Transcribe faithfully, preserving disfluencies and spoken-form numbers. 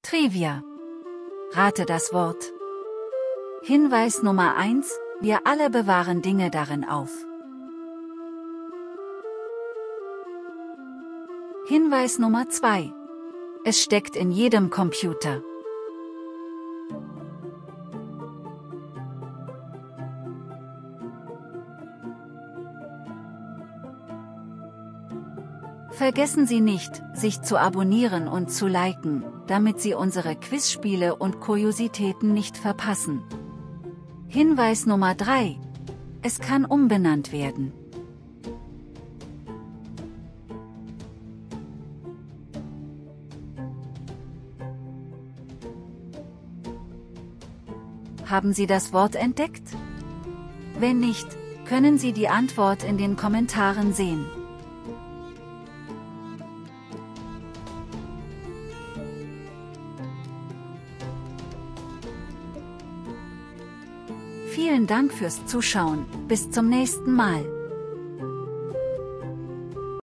Trivia. Rate das Wort. Hinweis Nummer eins. Wir alle bewahren Dinge darin auf. Hinweis Nummer zwei. Es steckt in jedem Computer. Vergessen Sie nicht, sich zu abonnieren und zu liken, damit Sie unsere Quizspiele und Kuriositäten nicht verpassen. Hinweis Nummer drei. Es kann umbenannt werden. Haben Sie das Wort entdeckt? Wenn nicht, können Sie die Antwort in den Kommentaren sehen. Vielen Dank fürs Zuschauen, bis zum nächsten Mal.